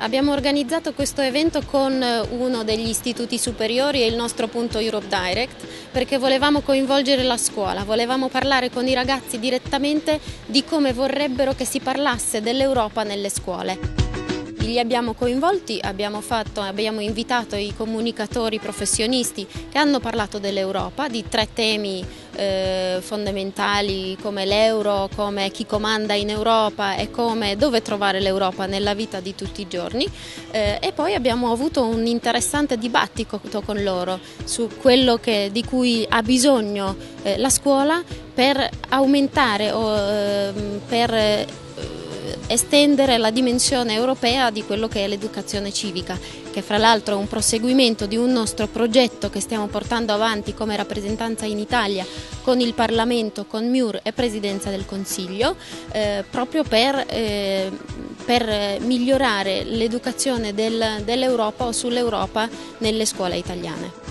Abbiamo organizzato questo evento con uno degli istituti superiori e il nostro punto Europe Direct perché volevamo coinvolgere la scuola, volevamo parlare con i ragazzi direttamente di come vorrebbero che si parlasse dell'Europa nelle scuole. Li abbiamo coinvolti, abbiamo invitato i comunicatori professionisti che hanno parlato dell'Europa, di 3 temi fondamentali come l'euro, come chi comanda in Europa e come dove trovare l'Europa nella vita di tutti i giorni, e poi abbiamo avuto un interessante dibattito con loro su quello di cui ha bisogno la scuola per aumentare o per estendere la dimensione europea di quello che è l'educazione civica, che fra l'altro è un proseguimento di un nostro progetto che stiamo portando avanti come rappresentanza in Italia con il Parlamento, con MIUR e Presidenza del Consiglio, proprio per migliorare l'educazione dell'Europa o sull'Europa nelle scuole italiane.